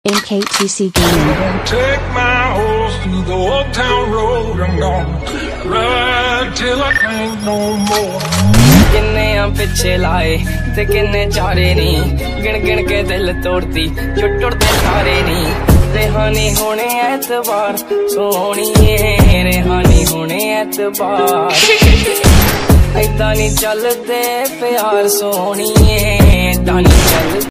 MKTC Gaming. Take my horse through the old town road. I'm gonna ride till I can't no more. किन्ने पिछे लाए ते किन्ने चारे नी, गिन गिन के दिल तोड़ती जो टुटदे सारे नी। रेहानी होने ऐतबार सोहणिए, रेहानी होने ऐतबार। ऐदां नी चलदे प्यार सोहणिए, ऐदां नी चलदे।